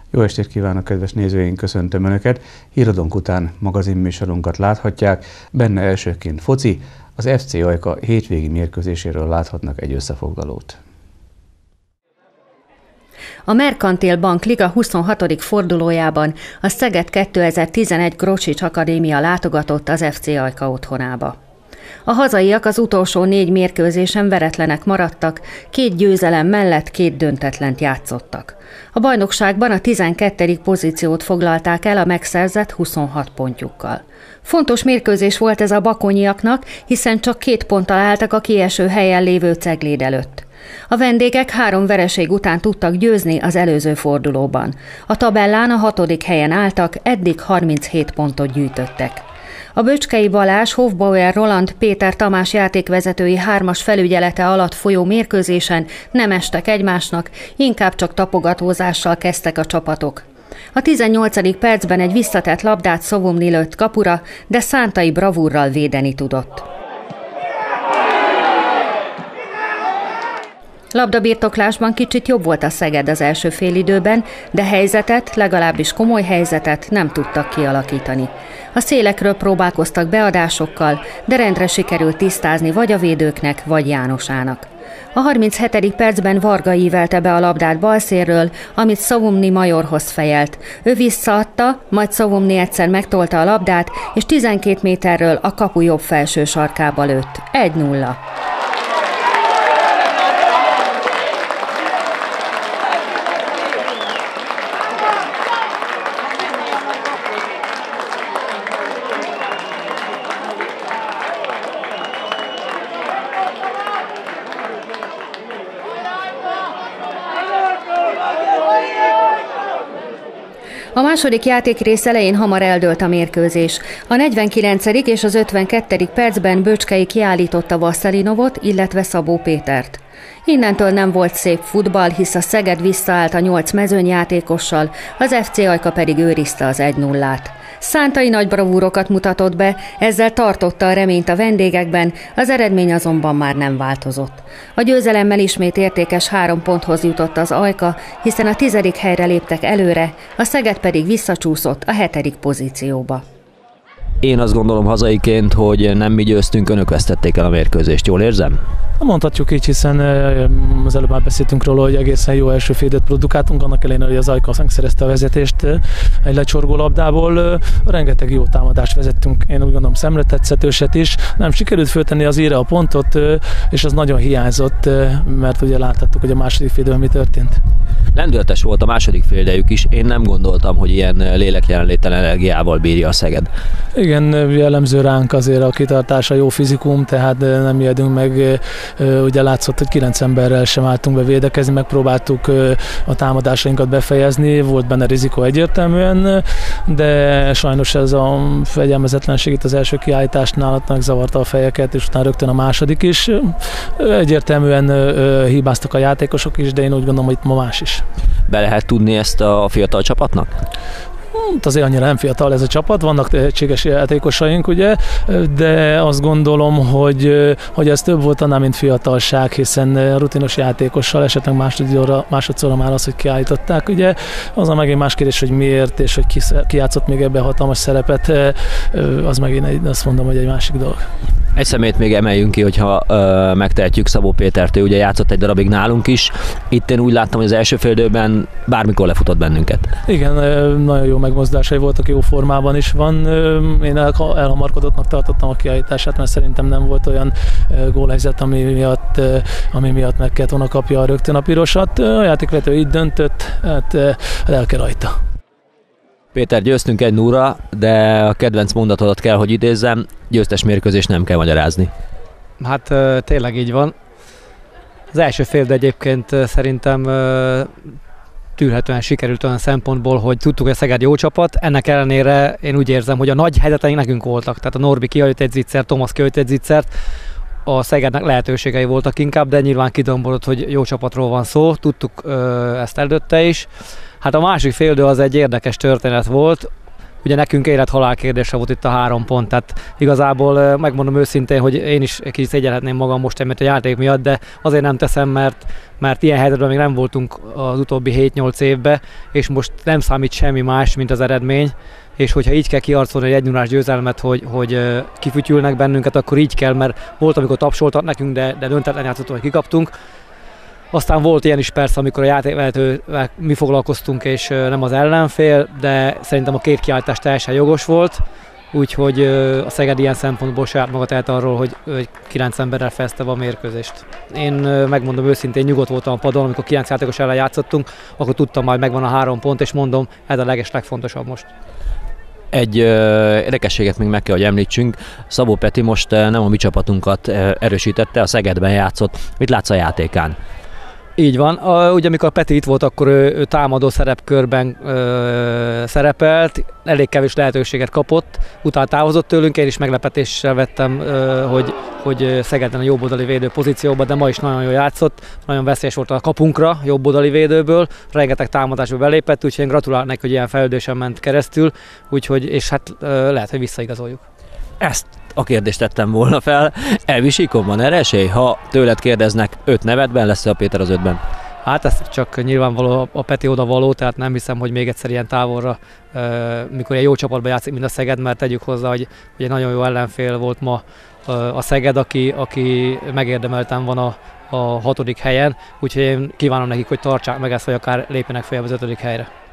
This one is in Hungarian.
Jó estét kívánok, kedves nézőink, köszöntöm Önöket! Híradónk után magazinműsorunkat láthatják, benne elsőként foci, az FC Ajka hétvégi mérkőzéséről láthatnak egy összefoglalót. A Merkantil Bank Liga 26. fordulójában a Szeged 2011 Grosics Akadémia látogatott az FC Ajka otthonába. A hazaiak az utolsó 4 mérkőzésen veretlenek maradtak, 2 győzelem mellett 2 döntetlent játszottak. A bajnokságban a 12. pozíciót foglalták el a megszerzett 26 pontjukkal. Fontos mérkőzés volt ez a bakonyiaknak, hiszen csak 2 ponttal álltak a kieső helyen lévő Cegléd előtt. A vendégek 3 vereség után tudtak győzni az előző fordulóban. A tabellán a 6. helyen álltak, eddig 37 pontot gyűjtöttek. A Böcskei Balázs, Hofbauer Roland, Péter Tamás játékvezetői 3-as felügyelete alatt folyó mérkőzésen nem estek egymásnak, inkább csak tapogatózással kezdtek a csapatok. A 18. percben egy visszatett labdát Szovomni lőtt kapura, de Szántai bravúrral védeni tudott. Labdabirtoklásban kicsit jobb volt a Szeged az első félidőben, de helyzetet, legalábbis komoly helyzetet nem tudtak kialakítani. A szélekről próbálkoztak beadásokkal, de rendre sikerült tisztázni vagy a védőknek, vagy Jánosának. A 37. percben Varga ívelte be a labdát balszélről, amit Szovomni Majorhoz fejelt. Ő visszaadta, majd Szovomni egyszer megtolta a labdát, és 12 méterről a kapu jobb felső sarkába lőtt. 1-0. A második játékrész elején hamar eldőlt a mérkőzés. A 49. és az 52. percben Böcskei kiállította Vasszelinovot, illetve Szabó Pétert. Innentől nem volt szép futball, hisz a Szeged visszaállt a 8 mezőnyjátékossal, az FC Ajka pedig őrizte az 1-0-át. Szántai nagy bravúrokat mutatott be, ezzel tartotta a reményt a vendégekben, az eredmény azonban már nem változott. A győzelemmel ismét értékes 3 ponthoz jutott az Ajka, hiszen a 10. helyre léptek előre, a Szeged pedig visszacsúszott a 7. pozícióba. Én azt gondolom hazaiként, hogy nem mi győztünk, önök vesztették el a mérkőzést, jól érzem? Mondhatjuk így, hiszen az előbb már beszéltünk róla, hogy egészen jó első félidőt produkáltunk, annak ellenére, hogy az Ajka szerezte a vezetést egy lecsorgó labdából. Rengeteg jó támadást vezettünk, én úgy gondolom szemretetszhetőset is. Nem sikerült föltenni az íre a pontot, és az nagyon hiányzott, mert ugye láthattuk, hogy a második félidőben mi történt. Lendületes volt a második félidejük is, én nem gondoltam, hogy ilyen lélekjelenléttel energiával bírja a Szeged. Igen, jellemző ránk azért a kitartása, jó fizikum, tehát nem ijedünk meg. Ugye látszott, hogy 9 emberrel sem álltunk be védekezni, megpróbáltuk a támadásainkat befejezni, volt benne rizikó egyértelműen, de sajnos ez a fegyelmezetlenség itt az első kiállításnál megzavarta a fejeket, és utána rögtön a második is. Egyértelműen hibáztak a játékosok is, de én úgy gondolom, hogy itt ma más is. Be lehet tudni ezt a fiatal csapatnak? Azért annyira nem fiatal ez a csapat, vannak tehetséges játékosaink, ugye, de azt gondolom, hogy ez több volt annál, mint fiatalság, hiszen rutinos játékossal esetleg másodszorra már az, hogy kiállították, ugye, az a megint más kérdés, hogy miért, és hogy ki játszott még ebben hatalmas szerepet, az megint azt mondom, hogy egy másik dolog. Egy szemét még emeljünk ki, hogyha megtehetjük, Szabó Pétert, ő ugye játszott egy darabig nálunk is. Itt én úgy láttam, hogy az első félidőben bármikor lefutott bennünket. Igen, nagyon jó megmozdásai voltak, jó formában is van. Én elhamarkodottnak tartottam a kiállítását, mert szerintem nem volt olyan gólhelyzet, ami miatt meg kellett volna kapja rögtön a pirosat. A játékvezető így döntött, hát lelke rajta. Péter, győztünk 1-0-ra, de a kedvenc mondatodat kell, hogy idézzem, győztes mérkőzést nem kell magyarázni. Hát tényleg így van. Az első félidő egyébként szerintem tűrhetően sikerült olyan szempontból, hogy tudtuk, hogy a Szeged jó csapat, ennek ellenére én úgy érzem, hogy a nagy helyzeteink nekünk voltak. Tehát a Norbi kihagyott egy zicsert, Tomasz kihagyott egy zicsert, a Szegednek lehetőségei voltak inkább, de nyilván kidomborodott, hogy jó csapatról van szó, tudtuk ezt előtte is. Hát a másik félidő az egy érdekes történet volt, ugye nekünk élet-halál kérdése volt itt a 3 pont, tehát igazából megmondom őszintén, hogy én is kicsit szégyelhetném magam most emiatt a játék miatt, de azért nem teszem, mert ilyen helyzetben még nem voltunk az utóbbi 7-8 évben, és most nem számít semmi más, mint az eredmény, és hogyha így kell kiarcolni egy 1-0-ás győzelmet, hogy kifütyülnek bennünket, akkor így kell, mert volt, amikor tapsoltak nekünk, de döntetlen játszottunk, hogy kikaptunk. Aztán volt ilyen is persze, amikor a játékvezetővel mi foglalkoztunk, és nem az ellenfél, de szerintem a két kiállítás teljesen jogos volt, úgyhogy a Szeged ilyen szempontból saját maga tehet arról, hogy 9 emberrel fejezte a mérkőzést. Én megmondom őszintén, nyugodt voltam a padon, amikor 9 játékos ellen játszottunk, akkor tudtam, majd megvan a 3 pont, és mondom, ez a legfontosabb most. Egy érdekességet még meg kell, hogy említsünk. Szabó Peti most nem a mi csapatunkat erősítette, a Szegedben játszott. Mit látsz a játékán? Így van. Ugye amikor Peti itt volt, akkor ő támadó szerepkörben szerepelt, elég kevés lehetőséget kapott, utána távozott tőlünk, én is meglepetéssel vettem, hogy Szegeden a jobboldali védő pozícióban, de ma is nagyon jól játszott, nagyon veszélyes volt a kapunkra jobboldali védőből, rengeteg támadásba belépett, úgyhogy én gratulálok neki, hogy ilyen fejlődésen ment keresztül, úgyhogy, és hát lehet, hogy visszaigazoljuk. Ezt a kérdést tettem volna fel. Elvi síkon van erre esély? Ha tőled kérdeznek 5 nevedben, lesz a Péter az 5-ben? Hát ez csak nyilvánvaló a Peti oda való, tehát nem hiszem, hogy még egyszer ilyen távolra, mikor egy jó csapatban játszik, mint a Szeged, mert tegyük hozzá, hogy egy nagyon jó ellenfél volt ma a Szeged, aki megérdemelten van a 6. helyen, úgyhogy én kívánom nekik, hogy tartsák meg ezt, vagy akár lépjenek fel az 5. helyre.